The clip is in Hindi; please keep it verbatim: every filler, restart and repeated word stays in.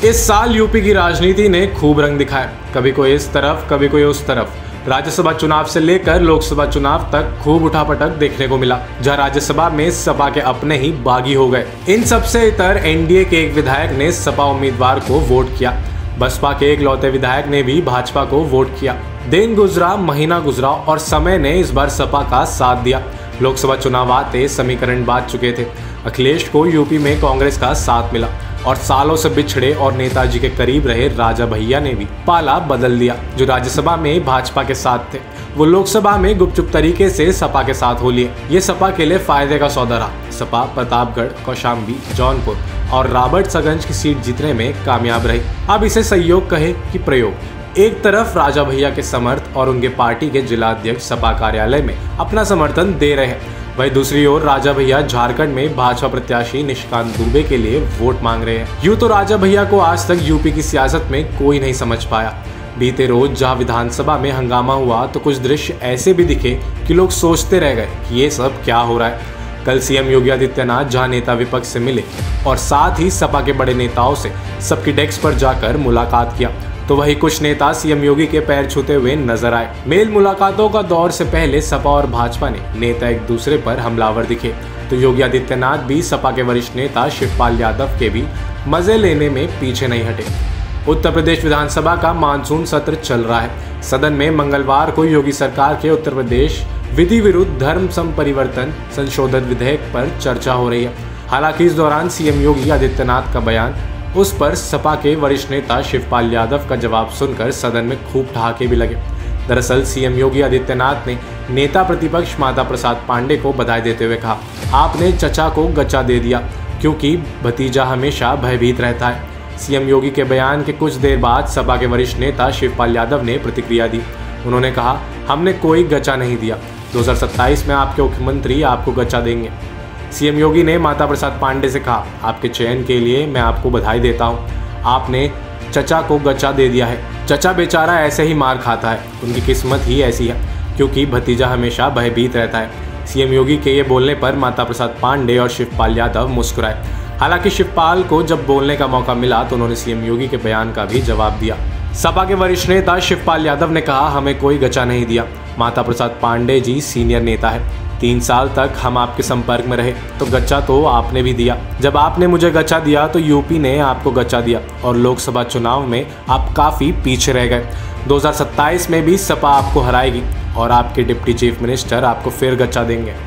इस साल यूपी की राजनीति ने खूब रंग दिखाया, कभी कोई इस तरफ कभी कोई उस तरफ। राज्यसभा चुनाव से लेकर लोकसभा चुनाव तक खूब उठापटक देखने को मिला, जहां राज्यसभा में सपा के अपने ही बागी हो गए। इन सबसे इतर एनडीए के एक विधायक ने सपा उम्मीदवार को वोट किया, बसपा के एक लौते विधायक ने भी भाजपा को वोट किया। दिन गुजरा, महीना गुजरा और समय ने इस बार सपा का साथ दिया। लोकसभा चुनाव आते समीकरण बांट चुके थे। अखिलेश को यूपी में कांग्रेस का साथ मिला और सालों से बिछड़े और नेताजी के करीब रहे राजा भैया ने भी पाला बदल दिया। जो राज्यसभा में भाजपा के साथ थे, वो लोकसभा में गुपचुप तरीके से सपा के साथ हो लिए। ये सपा के लिए फायदे का सौदा रहा। सपा प्रतापगढ़, कौशाम्बी, जौनपुर और रॉबर्ट्सगंज की सीट जीतने में कामयाब रही। अब इसे सहयोग कहे कि प्रयोग। एक तरफ राजा भैया के समर्थ और उनके पार्टी के जिला अध्यक्ष सपा कार्यालय में अपना समर्थन दे रहे हैं, वहीं दूसरी ओर राजा भैया झारखंड में भाजपा प्रत्याशी निशिकांत दुबे के लिए वोट मांग रहे हैं। यूं तो राजा भैया को आज तक यूपी की सियासत में कोई नहीं समझ पाया। बीते रोज जहां विधानसभा में हंगामा हुआ तो कुछ दृश्य ऐसे भी दिखे कि लोग सोचते रह गए कि ये सब क्या हो रहा है। कल सीएम योगी आदित्यनाथ जहां नेता विपक्ष से मिले और साथ ही सपा के बड़े नेताओं से सबकी डेस्क पर जाकर मुलाकात किया, तो वही कुछ नेता सीएम योगी के पैर छूते हुए नजर आए। मेल मुलाकातों का दौर से पहले सपा और भाजपा ने नेता एक दूसरे पर हमलावर दिखे, तो योगी आदित्यनाथ भी सपा के वरिष्ठ नेता शिवपाल यादव के भी मजे लेने में पीछे नहीं हटे। उत्तर प्रदेश विधानसभा का मानसून सत्र चल रहा है। सदन में मंगलवार को योगी सरकार के उत्तर प्रदेश विधि विरुद्ध धर्म संपरिवर्तन संशोधन विधेयक पर चर्चा हो रही है। हालांकि इस दौरान सीएम योगी आदित्यनाथ का बयान, उस पर सपा के वरिष्ठ नेता शिवपाल यादव का जवाब सुनकर सदन में खूब ठहाके भी लगे। दरअसल सीएम योगी आदित्यनाथ ने नेता प्रतिपक्ष माता प्रसाद पांडे को बधाई देते हुए कहा, आपने चचा को गचा दे दिया, क्योंकि भतीजा हमेशा भयभीत रहता है। सीएम योगी के बयान के कुछ देर बाद सपा के वरिष्ठ नेता शिवपाल यादव ने प्रतिक्रिया दी। उन्होंने कहा, हमने कोई गचा नहीं दिया, दो हजार सत्ताईस में आपके मुख्यमंत्री आपको गचा देंगे। सीएम योगी ने माता प्रसाद पांडे से कहा, आपके चयन के लिए मैं आपको बधाई देता हूं, आपने चचा को गचा दे दिया है। चचा बेचारा ऐसे ही मार खाता है, उनकी किस्मत ही ऐसी है, क्योंकि भतीजा हमेशा भयभीत रहता है। सीएम योगी के ये बोलने पर माता प्रसाद पांडे और शिवपाल यादव मुस्कुराए। हालांकि शिवपाल को जब बोलने का मौका मिला तो उन्होंने सीएम योगी के बयान का भी जवाब दिया। सपा के वरिष्ठ नेता शिवपाल यादव ने कहा, हमें कोई गचा नहीं दिया। माता प्रसाद पांडे जी सीनियर नेता है, तीन साल तक हम आपके संपर्क में रहे, तो गच्चा तो आपने भी दिया। जब आपने मुझे गच्चा दिया तो यूपी ने आपको गच्चा दिया और लोकसभा चुनाव में आप काफ़ी पीछे रह गए। दो हजार सत्ताईस में भी सपा आपको हराएगी और आपके डिप्टी चीफ मिनिस्टर आपको फिर गच्चा देंगे।